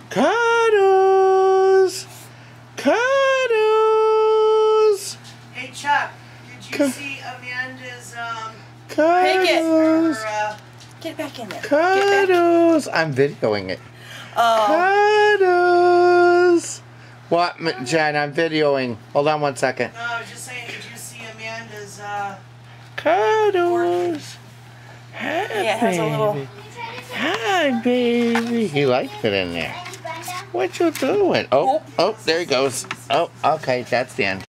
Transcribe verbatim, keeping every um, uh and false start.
Cuddles! Cuddles! Hey Chuck, did you Cu see Amanda's um Cuddles! her, uh, Get back in there. Cuddles! I'm videoing it. Oh. Cuddles! What, Jen? I'm videoing. Hold on one second. No, I was just saying, did you see Amanda's uh Cuddles! Hi, Yeah, it has a little. baby. Hi, baby. He liked it in there. What you doing? Oh, oh, there he goes. Oh, okay, that's the end.